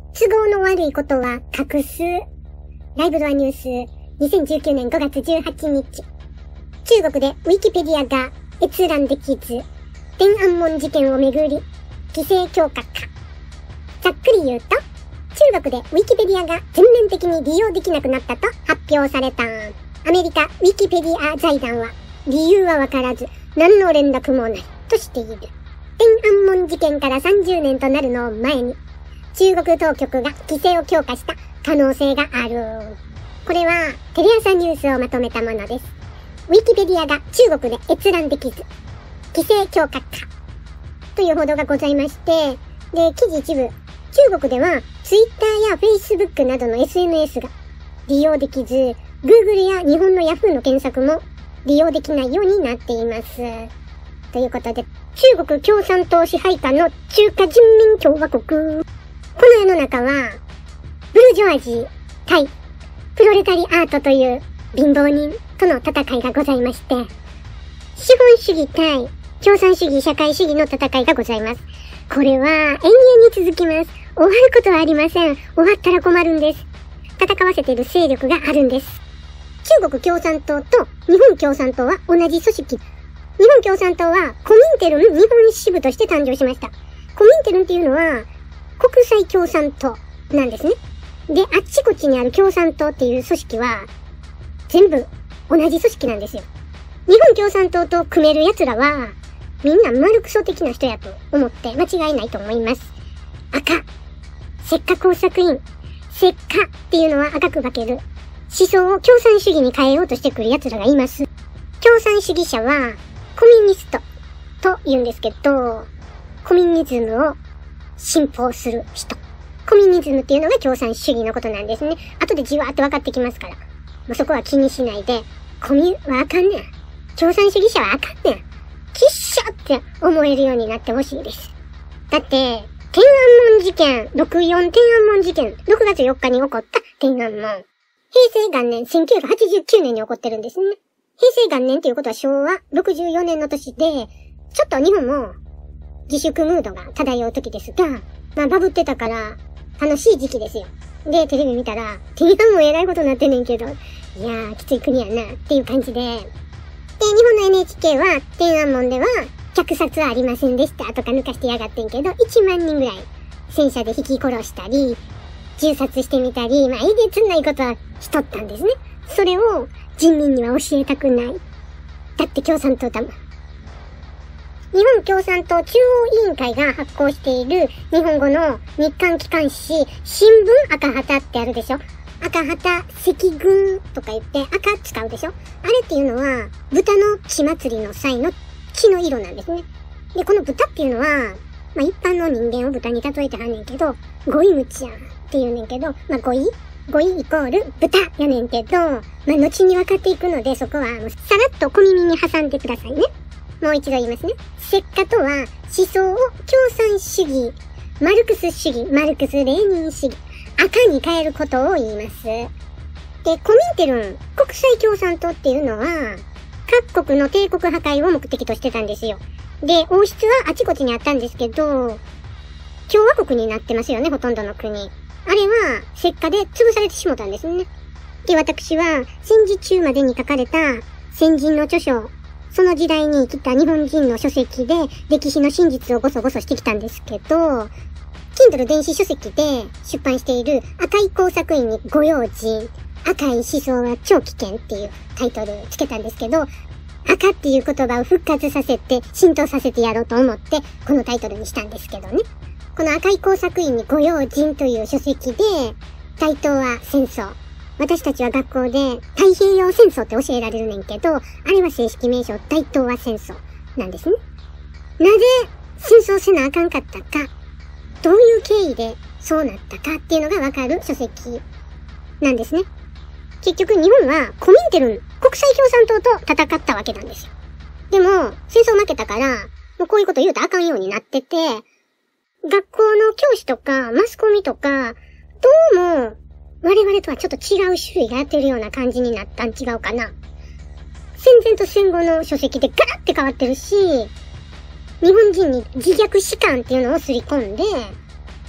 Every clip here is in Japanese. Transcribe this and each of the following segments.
都合の悪いことは隠す。ライブドアニュース2019年5月18日。中国でウィキペディアが閲覧できず、天安門事件をめぐり規制強化か。ざっくり言うと、中国でウィキペディアが全面的に利用できなくなったと発表された。アメリカウィキペディア財団は理由はわからず何の連絡もないとしている。天安門事件から30年となるのを前に中国当局が規制を強化した可能性がある。これはテレ朝ニュースをまとめたものです。ウィキペディアが中国で閲覧できず規制強化かという報道がございまして、で、記事一部、中国では Twitter や Facebook などの SNS が利用できず、Google や日本の Yahoo の検索も利用できないようになっています。ということで、中国共産党支配下の中華人民共和国。この世の中は、ブルジョワジー対プロレタリアートという貧乏人との戦いがございまして、資本主義対共産主義社会主義の戦いがございます。これは永遠に続きます。終わることはありません。終わったら困るんです。戦わせている勢力があるんです。中国共産党と日本共産党は同じ組織。日本共産党はコミンテルン日本支部として誕生しました。コミンテルンっていうのは国際共産党なんですね。で、あっちこっちにある共産党っていう組織は全部同じ組織なんですよ。日本共産党と組める奴らはみんな丸クソ的な人やと思って間違いないと思います。赤。石化工作員。石化っていうのは赤く化ける。思想を共産主義に変えようとしてくる奴らがいます。共産主義者はコミュニストと言うんですけど、コミュニズムを信奉する人。コミュニズムっていうのが共産主義のことなんですね。後でじわーっと分かってきますから。もうそこは気にしないで、コミュはあかんねん。共産主義者はあかんねん。きっしょって思えるようになってほしいです。だって、天安門事件、64天安門事件、6月4日に起こった天安門。平成元年、1989年に起こってるんですね。平成元年っていうことは昭和64年の年で、ちょっと日本も自粛ムードが漂う時ですが、まあバブってたから楽しい時期ですよ。で、テレビ見たら、天安門えらいことになってんねんけど、いやー、きつい国やなっていう感じで、で、日本の NHK は天安門では虐殺はありませんでしたとか抜かしてやがってんけど、1万人ぐらい戦車で引き殺したり、銃殺してみたり、まあ、えげつないことはしとったんですね。それを人民には教えたくない。だって共産党だもん。日本共産党中央委員会が発行している日本語の日刊機関紙、新聞赤旗ってあるでしょ。赤旗、赤軍とか言って赤使うでしょ。あれっていうのは豚の血祭りの際の血の色なんですね。で、この豚っていうのは、まあ一般の人間を豚に例えてはんねんけど、ゴイムチやんって言うねんけど、まあゴイイコール豚やねんけど、まあ後に分かっていくので、そこはさらっと小耳に挟んでくださいね。もう一度言いますね。石化とは思想を共産主義、マルクス主義、マルクス・レーニン主義、赤に変えることを言います。で、コミンテルン、国際共産党っていうのは、各国の帝国破壊を目的としてたんですよ。で、王室はあちこちにあったんですけど、共和国になってますよね、ほとんどの国。あれは、石化で潰されてしもたんですね。で、私は、戦時中までに書かれた先人の著書、その時代に生きた日本人の書籍で歴史の真実をごそごそしてきたんですけど、Kindle 電子書籍で出版している赤い工作員にご用心、赤い思想は超危険っていうタイトルつけたんですけど、赤っていう言葉を復活させて浸透させてやろうと思ってこのタイトルにしたんですけどね。この赤い工作員にご用心という書籍で、大東亜戦争。私たちは学校で太平洋戦争って教えられるねんけど、あれは正式名称大東亜戦争なんですね。なぜ戦争せなあかんかったか、どういう経緯でそうなったかっていうのがわかる書籍なんですね。結局日本はコミンテルン、国際共産党と戦ったわけなんですよ。でも戦争負けたから、もうこういうこと言うとあかんようになってて、学校の教師とかマスコミとか、どうも我々とはちょっと違う種類がやってるような感じになったん違うかな。戦前と戦後の書籍でガラッて変わってるし、日本人に自虐史観っていうのをすり込んで、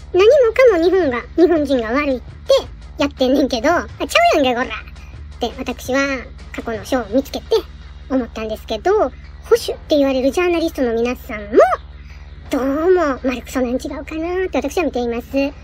何もかも日本人が悪いってやってんねんけど、ちゃうやんけこらって私は過去の書を見つけて思ったんですけど、保守って言われるジャーナリストの皆さんも、どうも丸くそなん違うかなって私は見ています。で、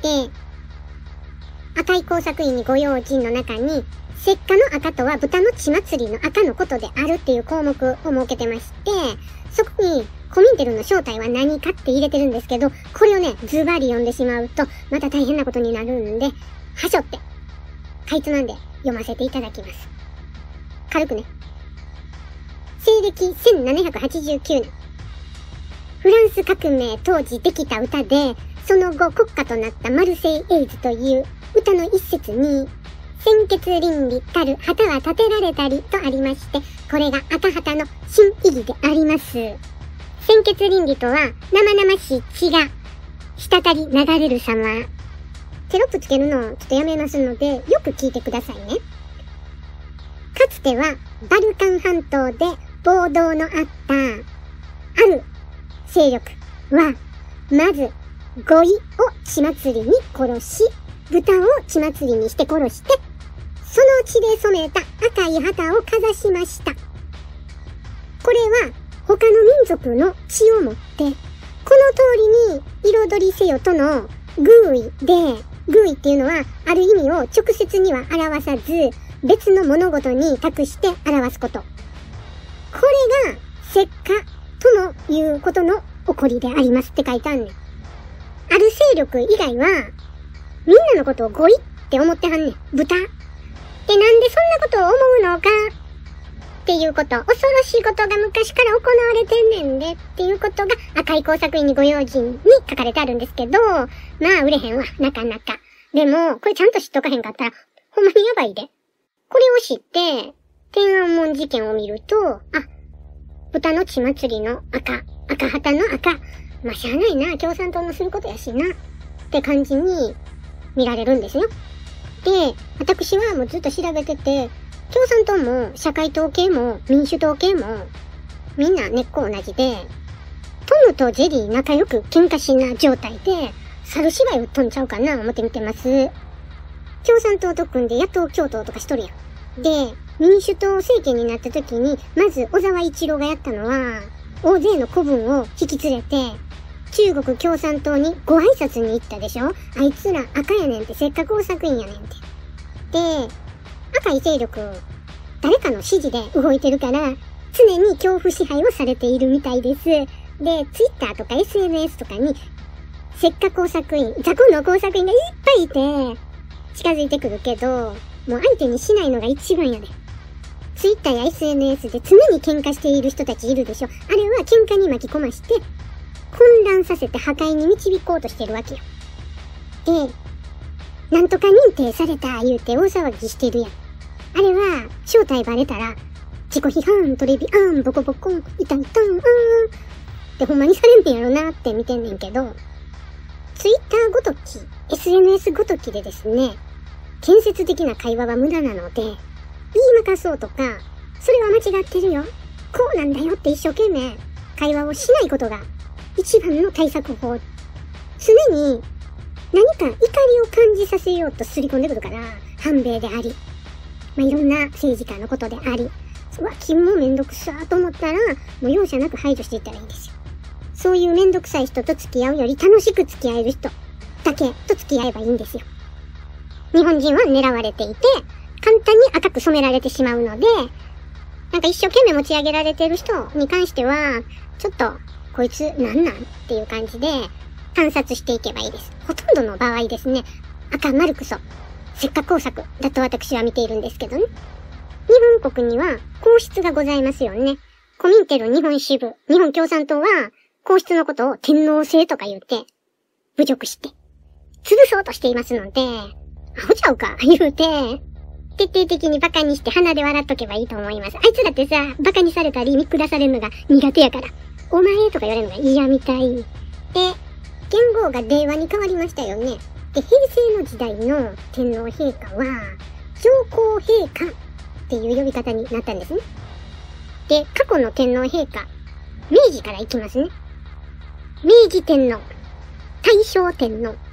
赤い工作員にご用心の中に、石化の赤とは豚の血祭りの赤のことであるっていう項目を設けてまして、そこにコミンテルの正体は何かって入れてるんですけど、これをね、ズバリ読んでしまうと、また大変なことになるんで、はしょって、かいつまんで読ませていただきます。軽くね。西暦1789年。フランス革命当時できた歌で、その後国歌となったマルセイエイズという歌の一節に、鮮血倫理たる旗は立てられたりとありまして、これが赤旗の新意義であります。鮮血倫理とは生々しい血が滴り流れる様。テロップつけるのをちょっとやめますので、よく聞いてくださいね。かつてはバルカン半島で暴動のあったある勢力は、まずゴイを血祭りに殺し、豚を血祭りにして殺して、その血で染めた赤い旗をかざしました。これは他の民族の血をもって、この通りに彩りせよとの寓意で、寓意っていうのはある意味を直接には表さず、別の物事に託して表すこと。これが石化とのいうことの起こりでありますって書いてあんねん。ある勢力以外は、みんなのことをゴイって思ってはんねん。豚。で、なんでそんなことを思うのかっていうこと、恐ろしいことが昔から行われてんねんでっていうことが赤い工作員にご用心に書かれてあるんですけど、まあ売れへんわ、なかなか。でも、これちゃんと知っとかへんかったら、ほんまにやばいで。これを知って、天安門事件を見ると、あ、豚の血祭りの赤旗の赤、まあしゃあないな、共産党のすることやしな、って感じに見られるんですよ。で、私はもうずっと調べてて、共産党も社会党系も民主党系もみんな根っこ同じで、トムとジェリー仲良く喧嘩しな状態で、猿芝居を飛んちゃうかな思って見てます。共産党と組んで野党共闘とかしとるやん。で、民主党政権になった時に、まず小沢一郎がやったのは、大勢の子分を引き連れて、中国共産党にご挨拶に行ったでしょ。あいつら赤やねんって、せっかく工作員やねんって。で、赤い勢力、誰かの指示で動いてるから、常に恐怖支配をされているみたいです。で、Twitter とか SNS とかに、せっかく工作員、雑魚の工作員がいっぱいいて、近づいてくるけど、もう相手にしないのが一番やで。Twitter や SNS で常に喧嘩している人たちいるでしょ。あれは喧嘩に巻き込まして、混乱させて破壊に導こうとしてるわけよ。で、なんとか認定された言うて大騒ぎしてるやん。あれは、正体バレたら、自己批判、トレビアン、ボコボコン、イタイタン、ってほんまにされんねんやろなって見てんねんけど、Twitter ごとき、SNS ごときでですね、建設的な会話は無駄なので、言いまかそうとか、それは間違ってるよ。こうなんだよって一生懸命会話をしないことが一番の対策法。常に何か怒りを感じさせようとすり込んでくるから、反米であり、まあ、いろんな政治家のことであり、うわ、君もめんどくさーと思ったら、もう容赦なく排除していったらいいんですよ。そういうめんどくさい人と付き合うより楽しく付き合える人だけと付き合えばいいんですよ。日本人は狙われていて、簡単に赤く染められてしまうので、なんか一生懸命持ち上げられてる人に関しては、ちょっと、こいつなんなんっていう感じで観察していけばいいです。ほとんどの場合ですね、赤丸くそ、石化工作だと私は見ているんですけどね。日本国には皇室がございますよね。コミンテル日本支部、日本共産党は皇室のことを天皇制とか言うて、侮辱して、潰そうとしていますので、アホちゃうか言うて、徹底的にバカにして鼻で笑っとけばいいと思います。あいつだってさ、バカにされたり見下されるのが苦手やから、お前とか言われるのが嫌みたい。で、元号が令和に変わりましたよね。で、平成の時代の天皇陛下は、上皇陛下っていう呼び方になったんですね。で、過去の天皇陛下、明治から行きますね。明治天皇、大正天皇、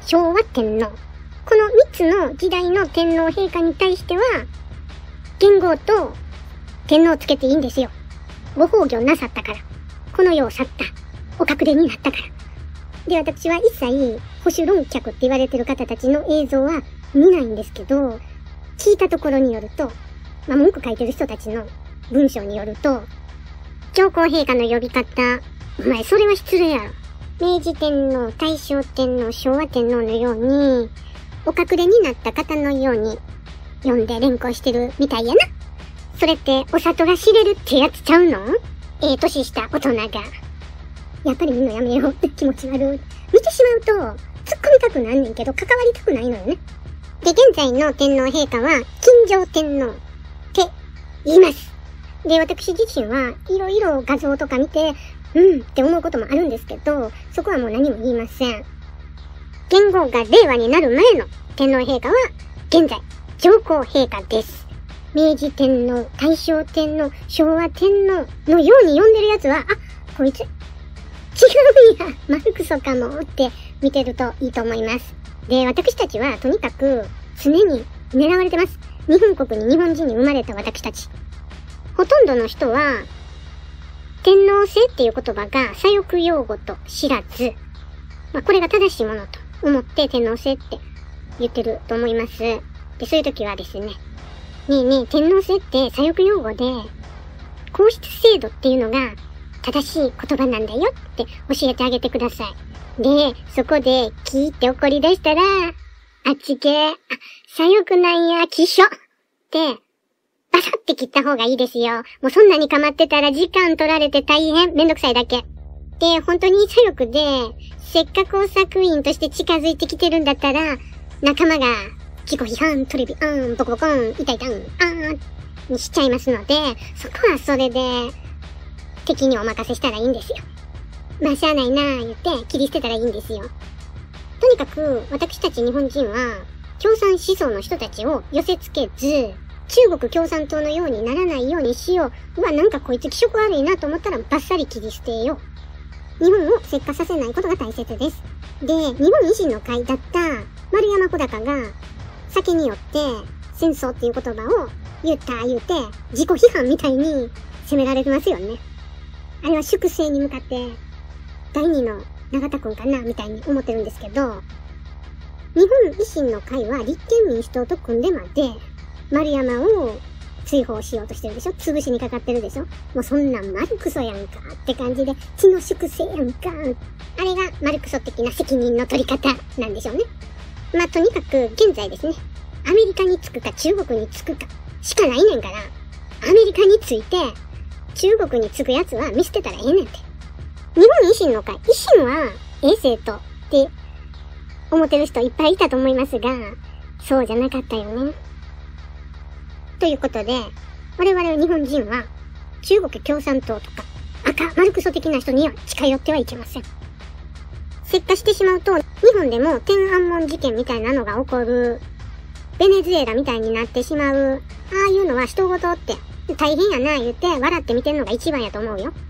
昭和天皇。この3つの時代の天皇陛下に対しては、元号と天皇をつけていいんですよ。ご崩御なさったから。この世を去った。お隠れになったから。で、私は一切保守論客って言われてる方たちの映像は見ないんですけど、聞いたところによると、文句書いてる人たちの文章によると、上皇陛下の呼び方、お前それは失礼やろ。明治天皇、大正天皇、昭和天皇のように、お隠れになった方のように呼んで連行してるみたいやな。それってお里が知れるってやつちゃうの？年した大人が。やっぱりみんなやめようって気持ち悪い。見てしまうと、突っ込みたくなんねんけど、関わりたくないのよね。で、現在の天皇陛下は、金城天皇って言います。で、私自身はいろいろ画像とか見て、って思うこともあるんですけど、そこはもう何も言いません。元号が令和になる前の天皇陛下は、現在、上皇陛下です。明治天皇、大正天皇、昭和天皇のように呼んでるやつは、こいつ、違うんや、マルクソかもって見てるといいと思います。で、私たちはとにかく常に狙われてます。日本国に日本人に生まれた私たち。ほとんどの人は、天皇制っていう言葉が左翼用語と知らず、これが正しいものと思って天皇制って言ってると思います。で、そういう時はですね、天皇制って左翼用語で、皇室制度っていうのが正しい言葉なんだよって教えてあげてください。で、そこでキーって怒り出したら、あっち系、左翼なんや、気象って、バサって切った方がいいですよ。もうそんなに構ってたら時間取られて大変、めんどくさいだけ。で、本当に左翼で、せっかく工作員として近づいてきてるんだったら、仲間が自己批判、トレビアン、ボコボコン、痛いたん、にしちゃいますので、そこはそれで、敵にお任せしたらいいんですよ。しゃあないなぁ言って切り捨てたらいいんですよ。とにかく、私たち日本人は、共産思想の人たちを寄せ付けず、中国共産党のようにならないようにしよう。なんかこいつ気色悪いなと思ったらバッサリ切り捨てよう。日本を石化させないことが大切です。で、日本維新の会だった丸山穂高が、酒によって戦争っていう言葉を言って自己批判みたいに責められてますよね。あれは粛清に向かって、第二の永田くんかなみたいに思ってるんですけど、日本維新の会は立憲民主党と組んでまで、丸山を追放しようとしてるでしょ？潰しにかかってるでしょ？もうそんなんマルクソやんかって感じで、知の粛清やんか。あれがマルクソ的な責任の取り方なんでしょうね。とにかく現在ですね、アメリカにつくか中国につくかしかないねんから、アメリカについて中国につくやつは見捨てたらええねんて。日本維新の会、維新は政党って思ってる人いっぱいいたと思いますが、そうじゃなかったよね。ということで、我々日本人は中国共産党とか赤マルクソ的な人には近寄ってはいけません。石化してしまうと、日本でも天安門事件みたいなのが起こる、ベネズエラみたいになってしまう、ああいうのは人事って大変やな言って笑って見てんのが一番やと思うよ。